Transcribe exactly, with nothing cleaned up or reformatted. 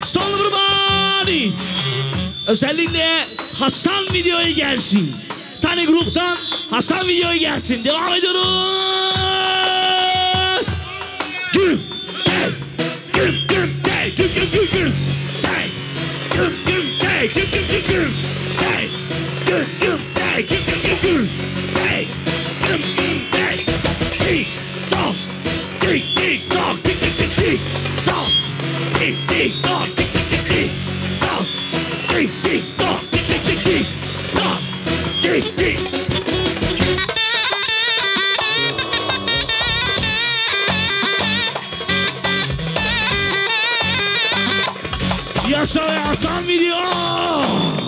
Son everybody. Özellikle Hasan videoya gelsin. Tani gruptan Hasan videoya gelsin. Devam ediyoruz. Güm, güm, güm, güm, güm, güm, güm, güm. Güm, güm, güm, güm, güm, güm, güm. Güm, güm, güm, güm, güm, güm, güm. Güm, güm, tik, tok, tik, tik, tok, tik, tik, tik, tik, tok, tik, tik, tok, tik, tik, tik, tik, tok, tik, tik, tok, tik, tik, tik, tik, tok, tik, tik. Yaşa ve Hasan video.